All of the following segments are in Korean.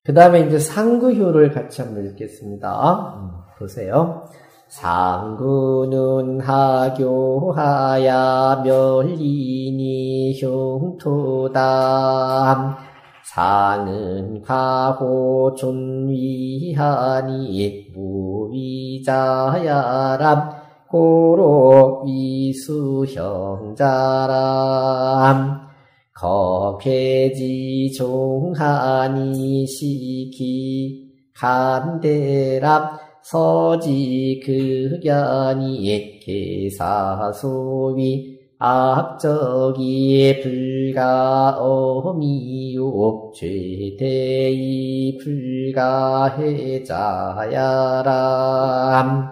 그 다음에 이제 상구효를 같이 한번 읽겠습니다. 보세요. 상구는 하교하야 멸리니 흉토담 상은 과호 존위하니 무위자야람 고로 위수형자람 거괴지 종하니 시기 간대람 서지 극연이 계사소위 악적이 불가어미요 최대이 불가해자야람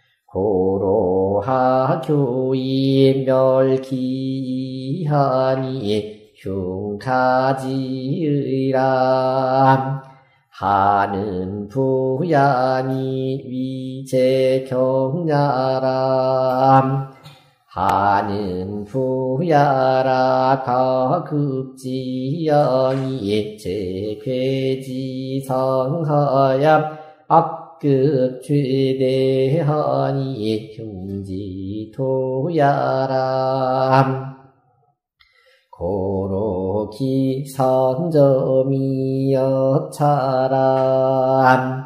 고로하교이 멸기하니 흉가지의람 하는 부야니 위제경야람 하는 부야라 가급지연이 제괴지성하야 악급 최대하니 흉지토야람 고로기 선점이여차람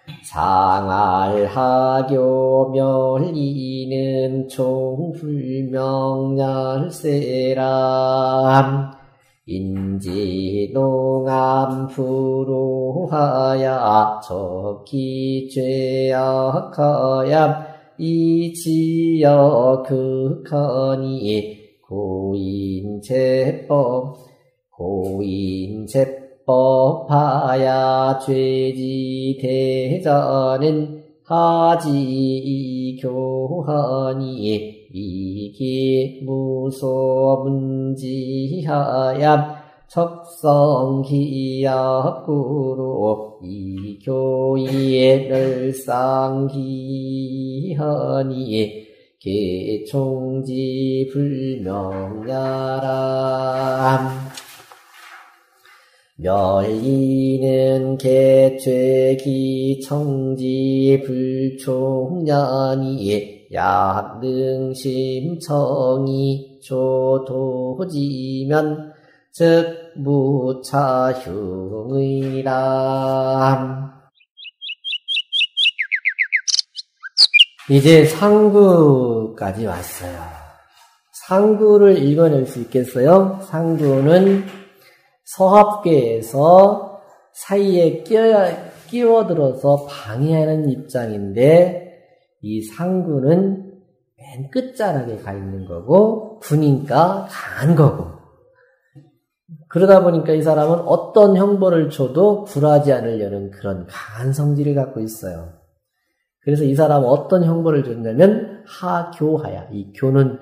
상알하교 멸리는 총불명열세람 인지농암 불호하야 적기 죄악하야 이지여 극하니 고인제법하야 죄지 대자는 하지 교하니 이기 무소문지하야 척성기약구로 이교의 멸상기하니 개총지 불명야람 멸리는 개최기 청지 불총냐니 야능심청이 조도지면 즉 무차흉의람 이제 상구까지 왔어요. 상구를 읽어낼 수 있겠어요? 상구는 서합계에서 사이에 끼어들어서 방해하는 입장인데 이 상구는 맨 끝자락에 가 있는 거고 구니까 강한 거고 그러다 보니까 이 사람은 어떤 형벌을 줘도 굴하지 않으려는 그런 강한 성질을 갖고 있어요. 그래서 이 사람은 어떤 형벌을 줬냐면 하교하야. 이 교는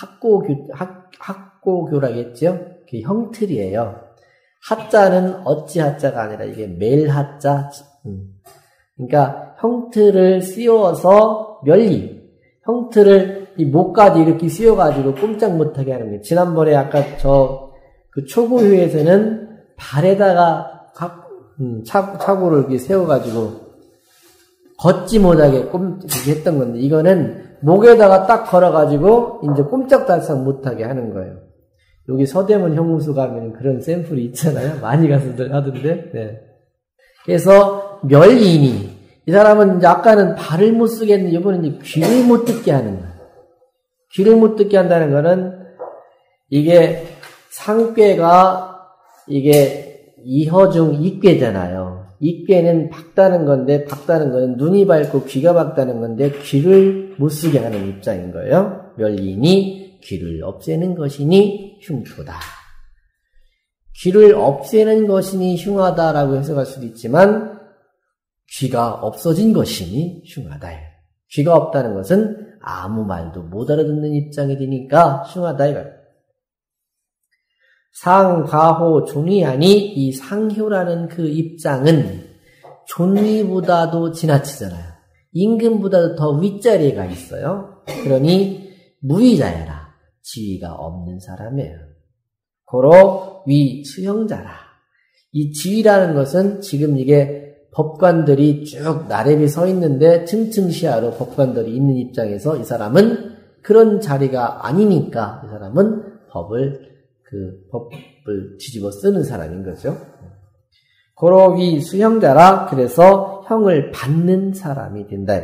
학고교라겠죠? 그 형틀이에요. 하자는 어찌 하자가 아니라 이게 매일 하자. 그러니까 형틀을 씌워서 멸리. 형틀을 이 목까지 이렇게 씌워가지고 꼼짝 못하게 하는 거예요. 지난번에 아까 그 초고효에서는 발에다가 차고를 이렇게 세워가지고 걷지 못하게 이렇게 했던 건데, 이거는 목에다가 딱 걸어가지고, 이제 꼼짝달싹 못하게 하는 거예요. 여기 서대문 형무소 가면 그런 샘플이 있잖아요. 많이 가서들 하던데, 네. 그래서, 멸인이, 이 사람은 이제 아까는 발을 못 쓰게 했는데, 이번엔 이제 귀를 못 듣게 하는 거예요. 귀를 못 듣게 한다는 거는, 이게 상괴가, 이게 이허중 이괴잖아요. 이괴는 박다는 건데, 박다는 거는 눈이 밝고 귀가 밝다는 건데, 귀를 못 쓰게 하는 입장인 거예요. 멸인이 귀를 없애는 것이니 흉토다. 귀를 없애는 것이니 흉하다라고 해석할 수도 있지만, 귀가 없어진 것이니 흉하다. 귀가 없다는 것은 아무 말도 못 알아듣는 입장이 되니까 흉하다 이거예요. 상과호 존위하니 이 상효라는 그 입장은 존위보다도 지나치잖아요. 임금보다도 더 윗자리에 가 있어요. 그러니 무위자야라. 지위가 없는 사람이에요. 고로 위수형자라. 이 지위라는 것은 지금 이게 법관들이 쭉 나래비 서 있는데 층층 시야로 법관들이 있는 입장에서 이 사람은 그런 자리가 아니니까 이 사람은 법을 뒤집어 쓰는 사람인 거죠. 고록이 수형자라 그래서 형을 받는 사람이 된다.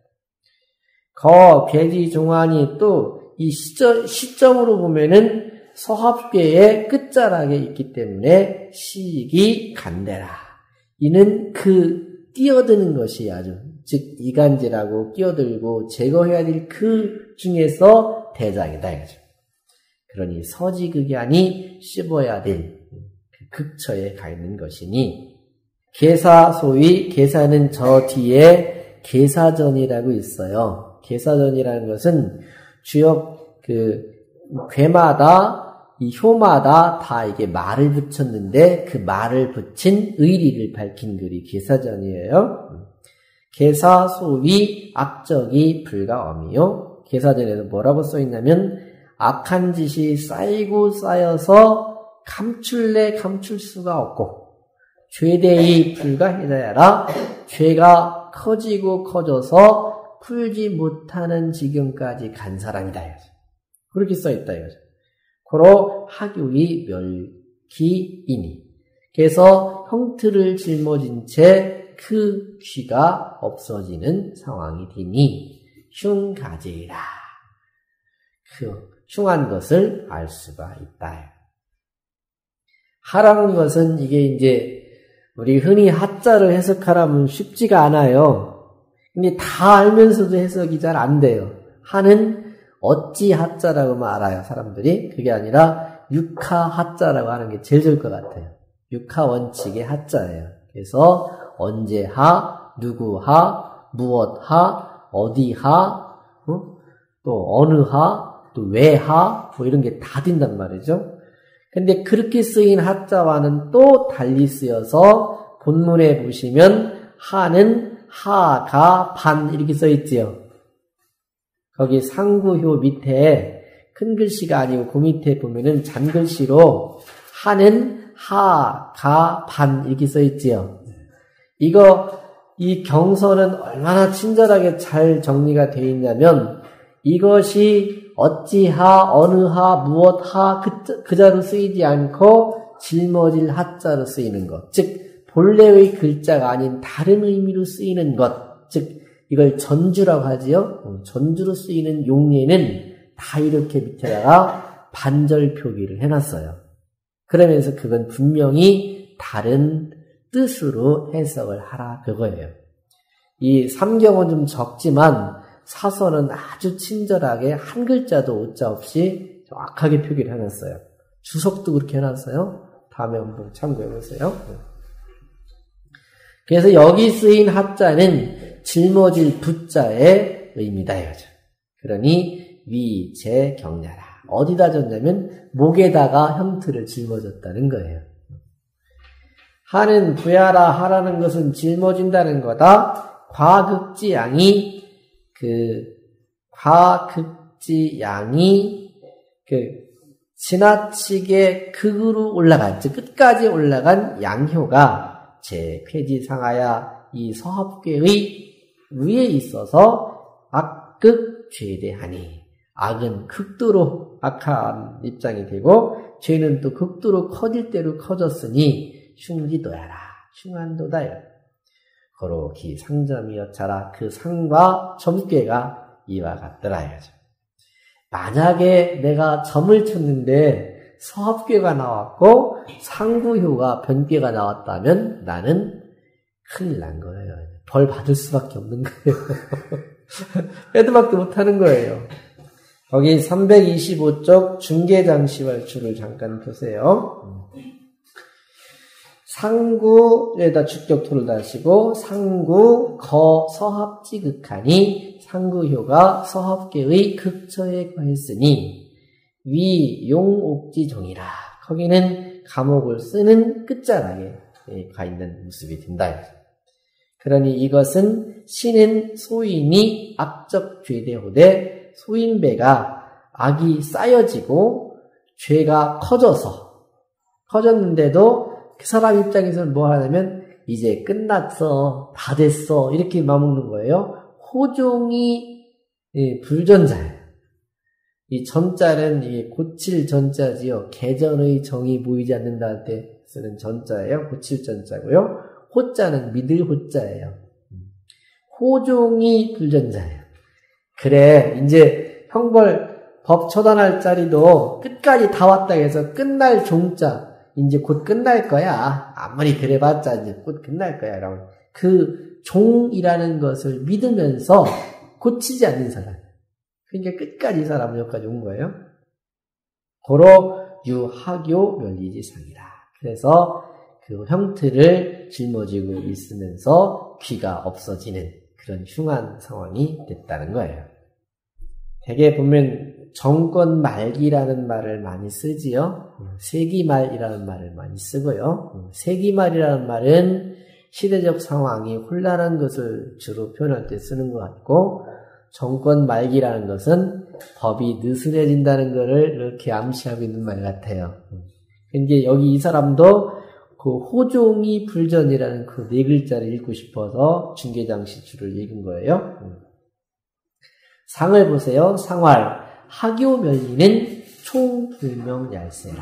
괴지 종안이 또 이 시점으로 보면은 서합계의 끝자락에 있기 때문에 시익이 간대라. 이는 뛰어드는 것이 아주, 즉, 이간질하고 끼어들고 제거해야 될 그 중에서 대장이다. 이거죠. 그러니 서지극양이 씹어야 될 극처에 가 있는 것이니, 소위 계사는 저 뒤에 계사전이라고 있어요. 계사전이라는 것은 주역 괴마다 이 효마다 다 이게 말을 붙였는데 그 말을 붙인 의리를 밝힌 글이 계사전이에요. 계사 소위 악적이 불가엄이요. 계사전에서 뭐라고 써있냐면 악한 짓이 쌓이고 쌓여서 감출래 감출 수가 없고 죄대이 불가해자야라 죄가 커지고 커져서 풀지 못하는 지경까지 간 사람이다. 그렇게 써있다. 이거죠. 고로 하교의 멸기이니. 그래서 형틀을 짊어진 채 그 귀가 없어지는 상황이 되니 흉가제이라. 흉한 것을 알 수가 있다. 하라는 것은 이게 이제 우리 흔히 하자를 해석하라면 쉽지가 않아요. 근데 다 알면서도 해석이 잘 안 돼요. 하는 어찌 하자라고 알아요, 사람들이. 그게 아니라 육하 하자라고 하는 게 제일 좋을 것 같아요. 육하 원칙의 하자예요. 그래서 언제 하, 누구 하, 무엇 하, 어디 하, 또 어느 하, 또 왜 하, 뭐 이런 게 다 된단 말이죠. 근데 그렇게 쓰인 하자와는 또 달리 쓰여서 본문에 보시면 하는 하, 가, 반 이렇게 써있지요. 거기 상구효 밑에 큰 글씨가 아니고 그 밑에 보면은 잔글씨로 하는 하, 가, 반 이렇게 써있지요. 이 경서는 얼마나 친절하게 잘 정리가 되어 있냐면 이것이 어찌하, 어느하, 무엇하 그자로 쓰이지 않고 짊어질 하자로 쓰이는 것. 즉 본래의 글자가 아닌 다른 의미로 쓰이는 것. 즉 이걸 전주라고 하지요. 전주로 쓰이는 용례는 다 이렇게 밑에다가 반절 표기를 해놨어요. 그러면서 그건 분명히 다른 뜻으로 해석을 하라 그거예요. 이 삼경은 좀 적지만 사서는 아주 친절하게 한 글자도 오자 없이 정확하게 표기를 해놨어요. 주석도 그렇게 해놨어요. 다음에 한번 참고해보세요. 그래서 여기 쓰인 하자는 짊어질 부자의 의미다 이거죠. 그러니 위제 경냐라. 어디다 졌냐면 목에다가 형틀을 짊어졌다는 거예요. 하는 부야라 하라는 것은 짊어진다는 거다. 과극지양이 지나치게 극으로 올라간, 즉 끝까지 올라간 양효가 제 쾌지상하야 이 서합계의 위에 있어서 악극 죄대하니 악은 극도로 악한 입장이 되고 죄는 또 극도로 커질 대로 커졌으니 흉지도야라 흉한도다요. 거로기 상점이었자라 그 상과 점괘가 이와 같더라 이거죠. 만약에 내가 점을 쳤는데 서합괴가 나왔고 상구효가 변괴가 나왔다면 나는 큰일 난 거예요. 벌 받을 수밖에 없는 거예요. 빼도박도 못하는 거예요. 거기 325쪽 중계장시왈추를 잠깐 보세요. 상구에다 주격토를 다시고 상구 거 서합지극하니 상구효가 서합계의 극처에 거했으니 위 용옥지종이라. 거기는 감옥을 쓰는 끝자락에 가 있는 모습이 된다. 그러니 이것은 신은 소인이 악적 죄대호되 소인배가 악이 쌓여지고 죄가 커졌는데도 그 사람 입장에서는 뭐 하냐면 이제 끝났어, 다 됐어 이렇게 마음먹는 거예요. 호종이 불전자예요. 이 전자는 이게 고칠 전자지요. 개전의 정이 보이지 않는다 할 때 쓰는 전자예요. 고칠 전자고요. 호자는 믿을 호자예요. 호종이 불전자예요. 그래, 이제 형벌 법 처단할 자리도 끝까지 다 왔다 해서 끝날 종자, 이제 곧 끝날 거야. 아무리 그래봤자 이제 곧 끝날 거야. 라고. 그 종이라는 것을 믿으면서 고치지 않는 사람. 그러니까 끝까지 이 사람은 여기까지 온 거예요. 고로 유학교 멸리지상이라. 그래서 그 형틀을 짊어지고 있으면서 귀가 없어지는 그런 흉한 상황이 됐다는 거예요. 대개 보면 정권 말기라는 말을 많이 쓰지요. 세기말이라는 말을 많이 쓰고요. 세기말이라는 말은 시대적 상황이 혼란한 것을 주로 표현할 때 쓰는 것 같고, 정권 말기라는 것은 법이 느슨해진다는 것을 이렇게 암시하고 있는 말 같아요. 근데 여기 이 사람도 그 호종이 불전이라는 그 네 글자를 읽고 싶어서 중개장시주를 읽은 거예요. 상을 보세요. 상활. 하교멸리는 총불명얄세라.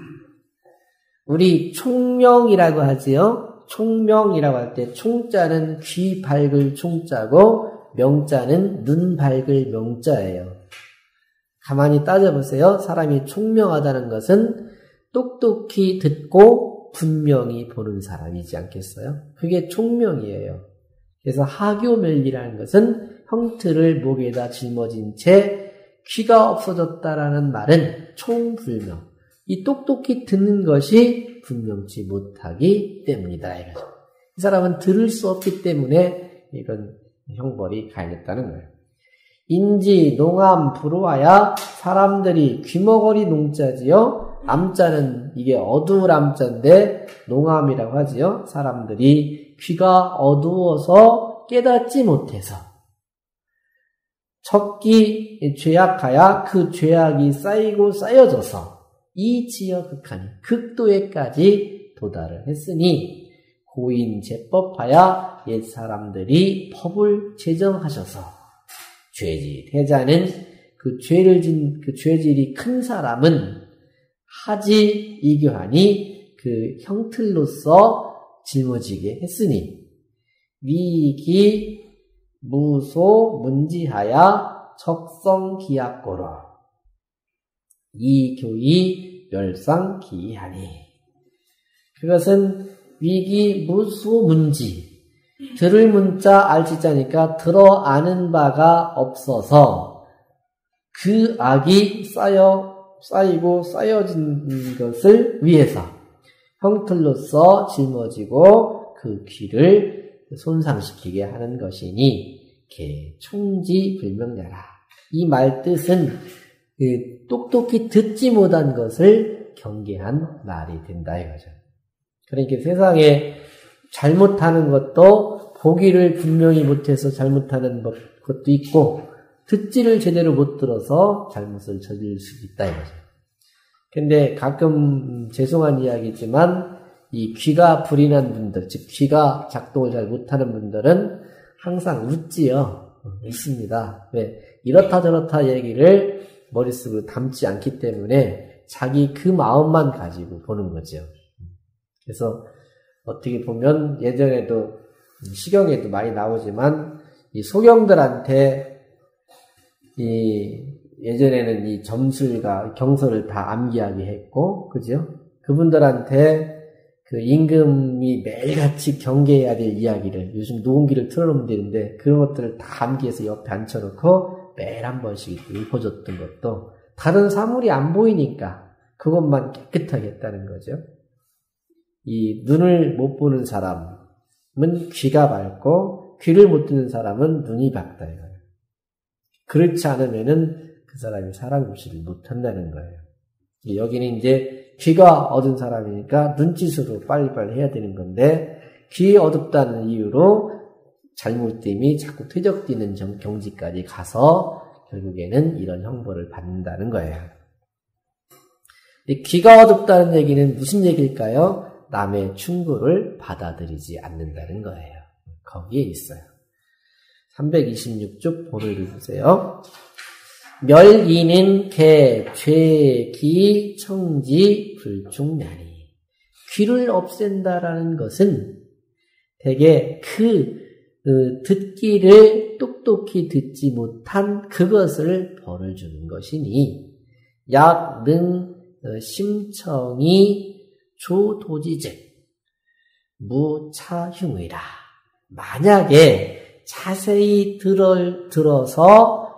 우리 총명이라고 하지요. 총명이라고 할 때 총자는 귀 밝을 총자고 명자는 눈 밝을 명자예요. 가만히 따져보세요. 사람이 총명하다는 것은 똑똑히 듣고 분명히 보는 사람이지 않겠어요? 그게 총명이에요. 그래서 하교멸리라는 것은 형틀을 목에다 짊어진 채 귀가 없어졌다라는 말은 총불명. 이 똑똑히 듣는 것이 분명치 못하기 때문이다. 이거죠. 이 사람은 들을 수 없기 때문에 이런 형벌이 가해졌다는 거예요. 인지, 농암, 불호하야 사람들이 귀머거리 농자지요. 암자는 이게 어두울 암자인데 농암이라고 하지요. 사람들이 귀가 어두워서 깨닫지 못해서 척기 죄악하야 그 죄악이 쌓이고 쌓여져서 이 지어 극하니 극도에까지 도달을 했으니 고인 제법하야 옛 사람들이 법을 제정하셔서 죄지 태자는 그 죄를 진 그 죄질이 큰 사람은 하지 이교하니 그 형틀로서 짊어지게 했으니 위기 무소 문지하야 적성기약고로 이 교이 멸상기하니 그것은 위기 무소 문지 들을 문자 알지자니까 들어 아는 바가 없어서 그 악이 쌓이고 쌓여진 것을 위해서 형틀로서 짊어지고 그 귀를 손상시키게 하는 것이니 개 총지 불명야라. 이 말 뜻은 똑똑히 듣지 못한 것을 경계한 말이 된다 이거죠. 그러니까 세상에 잘못하는 것도 보기를 분명히 못해서 잘못하는 것도 있고 듣지를 제대로 못 들어서 잘못을 저질 수도 있다 이거죠. 근데 가끔 죄송한 이야기지만 이 귀가 불이 난 분들, 즉 귀가 작동을 잘 못하는 분들은 항상 웃지요. 웃습니다. 왜? 이렇다 저렇다 얘기를 머릿속으로 담지 않기 때문에 자기 그 마음만 가지고 보는 거죠. 그래서 어떻게 보면 예전에도 시경에도 많이 나오지만 이 소경들한테 예전에는 이 점술과 경서를 다 암기하게 했고, 그죠? 그분들한테 그 임금이 매일같이 경계해야 될 이야기를 요즘 녹음기를 틀어놓으면 되는데 그런 것들을 다 암기해서 옆에 앉혀놓고 매일 한 번씩 읊어줬던 것도 다른 사물이 안 보이니까 그것만 깨끗하게 했다는 거죠. 이 눈을 못 보는 사람은 귀가 밝고 귀를 못 듣는 사람은 눈이 밝다 이거예요. 그렇지 않으면은 그 사람이 사랑급식을 못 한다는 거예요. 여기는 이제 귀가 어두운 사람이니까 눈짓으로 빨리빨리 해야 되는 건데 귀 어둡다는 이유로 잘못됨이 자꾸 퇴적되는 경지까지 가서 결국에는 이런 형벌을 받는다는 거예요. 귀가 어둡다는 얘기는 무슨 얘기일까요? 남의 충고를 받아들이지 않는다는 거예요. 거기에 있어요. 326쪽 본을 읽으세요. 멸이는 개, 죄, 기, 청지, 불중나니. 귀를 없앤다라는 것은 대개 듣기를 똑똑히 듣지 못한 그것을 벌을 주는 것이니 약, 능, 심청이 조도지즉 무차흉이라. 만약에 자세히 들어서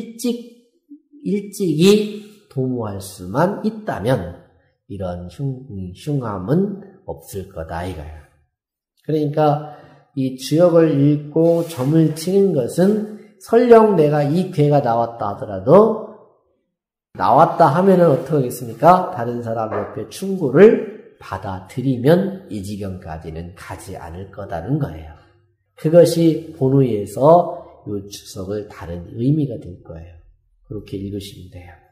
일찍이 도모할 수만 있다면 이런 흉함은 없을 거다 이거예요. 그러니까 이 주역을 읽고 점을 치는 것은 설령 내가 이 괴가 나왔다 하더라도 나왔다 하면은 어떻게 하겠습니까? 다른 사람 옆에 충고를 받아들이면 이 지경까지는 가지 않을 거다는 거예요. 그것이 본의에서 이 주석을 다른 의미가 될 거예요. 그렇게 읽으시면 돼요.